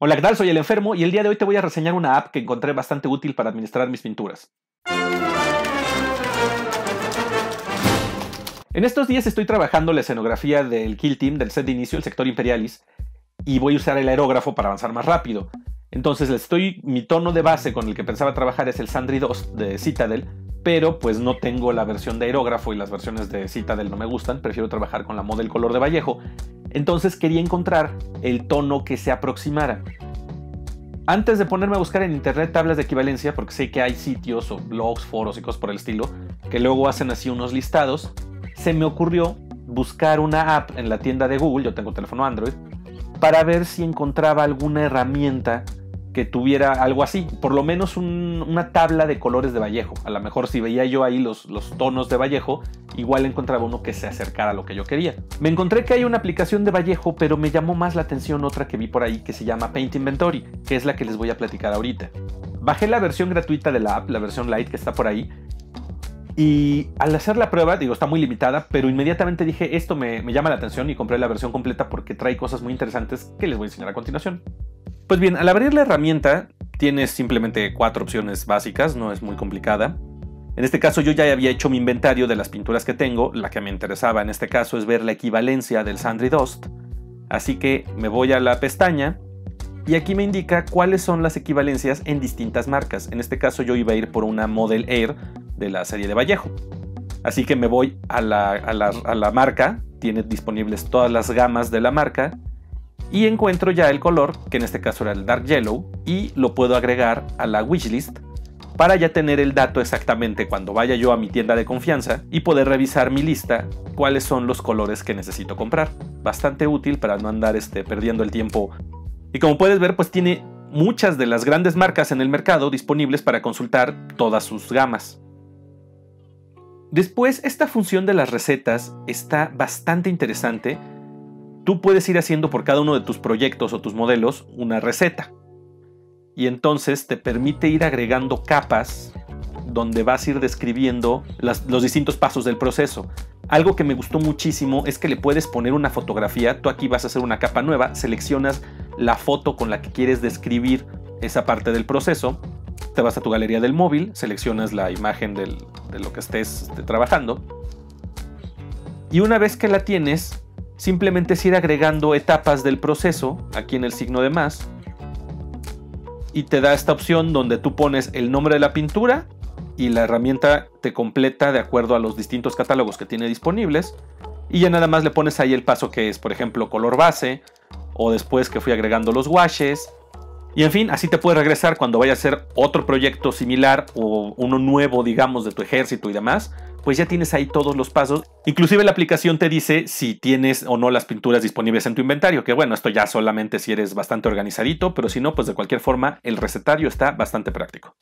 Hola, ¿qué tal? Soy el Enfermo y el día de hoy te voy a reseñar una app que encontré bastante útil para administrar mis pinturas. En estos días estoy trabajando la escenografía del Kill Team del set de inicio, el sector Imperialis, y voy a usar el aerógrafo para avanzar más rápido. Entonces mi tono de base con el que pensaba trabajar es el Sandry Dust de Citadel, pero pues no tengo la versión de aerógrafo y las versiones de Citadel no me gustan, prefiero trabajar con la Model Color de Vallejo. Entonces quería encontrar el tono que se aproximara. Antes de ponerme a buscar en internet tablas de equivalencia, porque sé que hay sitios o blogs, foros y cosas por el estilo, que luego hacen así unos listados, se me ocurrió buscar una app en la tienda de Google, yo tengo teléfono Android, para ver si encontraba alguna herramienta que tuviera algo así, por lo menos una tabla de colores de Vallejo. A lo mejor si veía yo ahí los tonos de Vallejo, igual encontraba uno que se acercara a lo que yo quería. Me encontré que hay una aplicación de Vallejo, pero me llamó más la atención otra que vi por ahí que se llama Paint Inventory, que es la que les voy a platicar ahorita. Bajé la versión gratuita de la app, la versión Lite que está por ahí, y al hacer la prueba, está muy limitada, pero inmediatamente dije, esto me llama la atención y compré la versión completa porque trae cosas muy interesantes que les voy a enseñar a continuación. Pues bien, al abrir la herramienta tienes simplemente 4 opciones básicas, no es muy complicada. En este caso yo ya había hecho mi inventario de las pinturas que tengo, la que me interesaba en este caso es ver la equivalencia del Sandry Dust, así que me voy a la pestaña y aquí me indica cuáles son las equivalencias en distintas marcas. En este caso yo iba a ir por una Model Air de la serie de Vallejo, así que me voy a la marca, tiene disponibles todas las gamas de la marca, y encuentro ya el color, que en este caso era el Dark Yellow, y lo puedo agregar a la wishlist para ya tener el dato exactamente cuando vaya yo a mi tienda de confianza y poder revisar mi lista cuáles son los colores que necesito comprar. Bastante útil para no andar perdiendo el tiempo. Y como puedes ver, pues tiene muchas de las grandes marcas en el mercado disponibles para consultar todas sus gamas. Después, esta función de las recetas está bastante interesante. Tú puedes ir haciendo por cada uno de tus proyectos o tus modelos una receta. Y entonces te permite ir agregando capas donde vas a ir describiendo los distintos pasos del proceso. Algo que me gustó muchísimo es que le puedes poner una fotografía. Tú aquí vas a hacer una capa nueva, seleccionas la foto con la que quieres describir esa parte del proceso, te vas a tu galería del móvil, seleccionas la imagen de lo que estés trabajando, y una vez que la tienes, simplemente es ir agregando etapas del proceso, aquí en el signo de más, y te da esta opción donde tú pones el nombre de la pintura y la herramienta te completa de acuerdo a los distintos catálogos que tiene disponibles, y ya nada más le pones ahí el paso que es, por ejemplo, color base, o después que fui agregando los washes, y en fin, así te puedes regresar cuando vayas a hacer otro proyecto similar o uno nuevo, digamos, de tu ejército y demás, pues ya tienes ahí todos los pasos. Inclusive la aplicación te dice si tienes o no las pinturas disponibles en tu inventario, que bueno, esto ya solamente si eres bastante organizadito, pero si no, pues de cualquier forma el recetario está bastante práctico.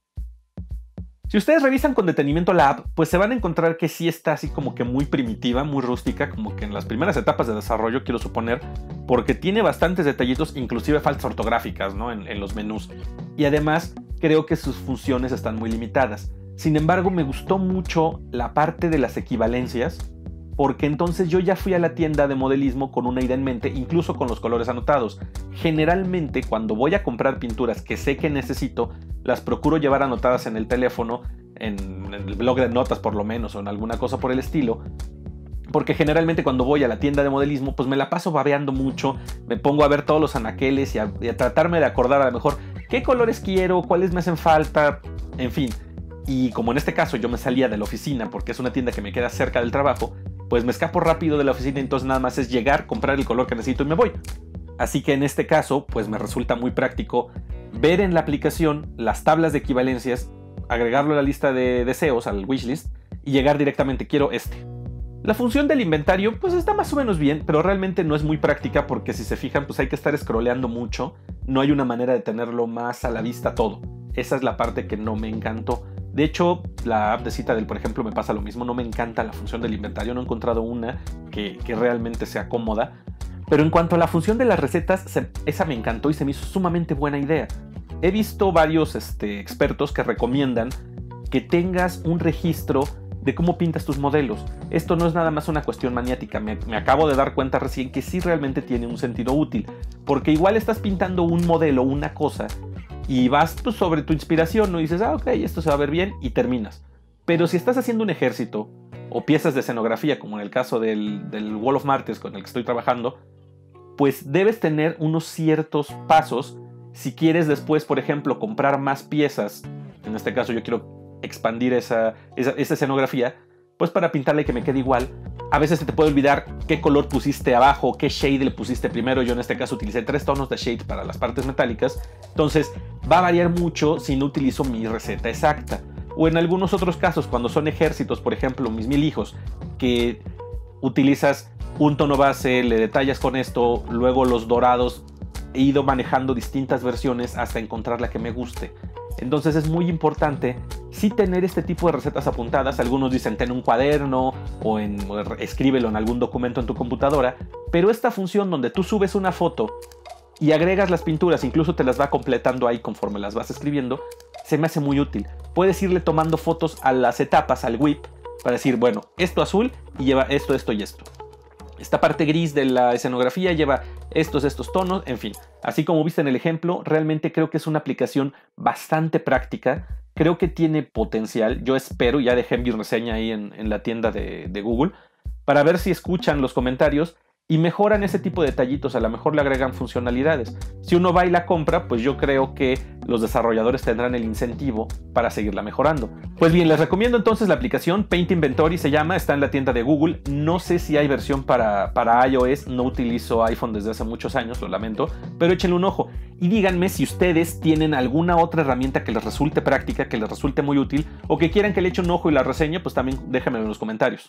Si ustedes revisan con detenimiento la app, pues se van a encontrar que sí está así como que muy primitiva, muy rústica, como que en las primeras etapas de desarrollo, quiero suponer, porque tiene bastantes detallitos, inclusive faltas ortográficas, ¿no? en los menús. Y además, creo que sus funciones están muy limitadas. Sin embargo, me gustó mucho la parte de las equivalencias, porque entonces yo ya fui a la tienda de modelismo con una idea en mente, incluso con los colores anotados. Generalmente, cuando voy a comprar pinturas que sé que necesito, las procuro llevar anotadas en el teléfono, en el blog de notas por lo menos, o en alguna cosa por el estilo, porque generalmente cuando voy a la tienda de modelismo, pues me la paso babeando mucho, me pongo a ver todos los anaqueles y a tratarme de acordar a lo mejor qué colores quiero, cuáles me hacen falta, en fin. Y como en este caso yo me salía de la oficina porque es una tienda que me queda cerca del trabajo, pues me escapo rápido de la oficina, entonces nada más es llegar, comprar el color que necesito y me voy. Así que en este caso, pues me resulta muy práctico ver en la aplicación las tablas de equivalencias, agregarlo a la lista de deseos, al wishlist, y llegar directamente, quiero este. La función del inventario, pues está más o menos bien, pero realmente no es muy práctica porque si se fijan, pues hay que estar scrolleando mucho, no hay una manera de tenerlo más a la vista todo. Esa es la parte que no me encantó. De hecho, la app de Citadel, por ejemplo, me pasa lo mismo. No me encanta la función del inventario. No he encontrado una que realmente sea cómoda. Pero en cuanto a la función de las recetas, esa me encantó y se me hizo sumamente buena idea. He visto varios expertos que recomiendan que tengas un registro de cómo pintas tus modelos. Esto no es nada más una cuestión maniática, me acabo de dar cuenta recién que sí realmente tiene un sentido útil, porque igual estás pintando un modelo, una cosa, y vas pues, sobre tu inspiración, ¿no? Y dices, ok, esto se va a ver bien, y terminas. Pero si estás haciendo un ejército, o piezas de escenografía, como en el caso del Wall of Martyrs con el que estoy trabajando, pues debes tener unos ciertos pasos si quieres después, por ejemplo, comprar más piezas. En este caso yo quiero expandir esa escenografía, pues para pintarla y que me quede igual. A veces se te puede olvidar qué color pusiste abajo, qué shade le pusiste primero. Yo en este caso utilicé 3 tonos de shade para las partes metálicas. Entonces va a variar mucho si no utilizo mi receta exacta. O en algunos otros casos, cuando son ejércitos, por ejemplo, mis 1000 hijos, que utilizas un tono base, le detallas con esto, luego los dorados, he ido manejando distintas versiones hasta encontrar la que me guste. Entonces es muy importante sí tener este tipo de recetas apuntadas. Algunos dicen ten un cuaderno o escríbelo en algún documento en tu computadora, pero esta función donde tú subes una foto y agregas las pinturas, incluso te las va completando ahí conforme las vas escribiendo, se me hace muy útil. Puedes irle tomando fotos a las etapas, al whip, para decir, bueno, esto azul y lleva esto, esto y esto. Esta parte gris de la escenografía lleva estos tonos, en fin. Así como viste en el ejemplo, realmente creo que es una aplicación bastante práctica. Creo que tiene potencial. Yo espero, ya dejé mi reseña ahí en la tienda de Google, para ver si escuchan los comentarios y mejoran ese tipo de detallitos, a lo mejor le agregan funcionalidades. Si uno va y la compra, pues yo creo que los desarrolladores tendrán el incentivo para seguirla mejorando. Pues bien, les recomiendo entonces la aplicación Paint Inventory, se llama, está en la tienda de Google. No sé si hay versión para iOS, no utilizo iPhone desde hace muchos años, lo lamento, pero échenle un ojo y díganme si ustedes tienen alguna otra herramienta que les resulte práctica, que les resulte muy útil, o que quieran que le eche un ojo y la reseñe, pues también déjenmelo en los comentarios.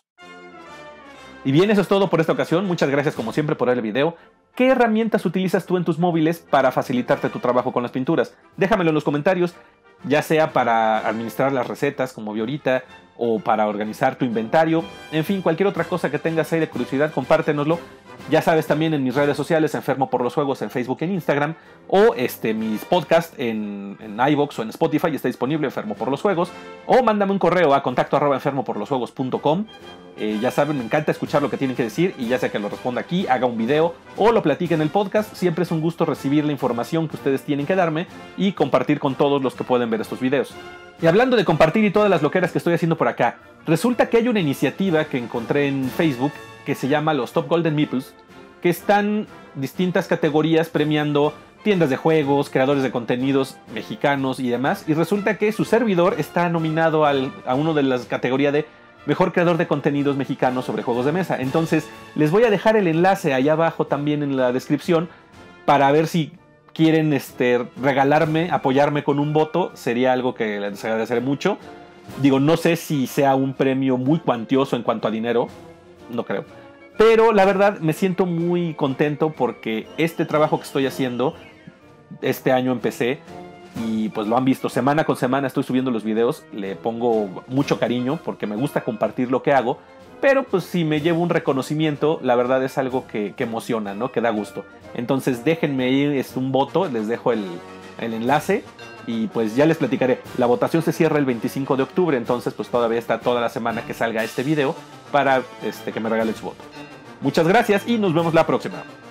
Y bien, eso es todo por esta ocasión. Muchas gracias como siempre por ver el video. ¿Qué herramientas utilizas tú en tus móviles para facilitarte tu trabajo con las pinturas? Déjamelo en los comentarios, ya sea para administrar las recetas como vi ahorita, o para organizar tu inventario. En fin, cualquier otra cosa que tengas ahí de curiosidad, compártenoslo. Ya sabes, también en mis redes sociales, Enfermo por los Juegos, en Facebook, en Instagram, o mis podcasts en iVoox o en Spotify, está disponible Enfermo por los Juegos, o mándame un correo a contacto@enfermoporlosjuegos.com. Ya saben, me encanta escuchar lo que tienen que decir, y ya sea que lo responda aquí, haga un video o lo platique en el podcast. Siempre es un gusto recibir la información que ustedes tienen que darme y compartir con todos los que pueden ver estos videos. Y hablando de compartir y todas las loqueras que estoy haciendo por acá, resulta que hay una iniciativa que encontré en Facebook que se llama los Top Golden Meeples, que están distintas categorías premiando tiendas de juegos, creadores de contenidos mexicanos y demás. Y resulta que su servidor está nominado a uno de las categorías de Mejor Creador de Contenidos Mexicanos sobre Juegos de Mesa. Entonces les voy a dejar el enlace allá abajo también en la descripción para ver si quieren regalarme, apoyarme con un voto. Sería algo que les agradeceré mucho. Digo, no sé si sea un premio muy cuantioso en cuanto a dinero, no creo. Pero la verdad me siento muy contento porque este trabajo que estoy haciendo, este año empecé y pues lo han visto, semana con semana estoy subiendo los videos, le pongo mucho cariño porque me gusta compartir lo que hago, pero pues si me llevo un reconocimiento, la verdad es algo que emociona, ¿no? Que da gusto. Entonces déjenme ahí un voto, les dejo el enlace y pues ya les platicaré. La votación se cierra el 25 de octubre, entonces pues todavía está toda la semana que salga este video para que me regalen su voto. Muchas gracias y nos vemos la próxima.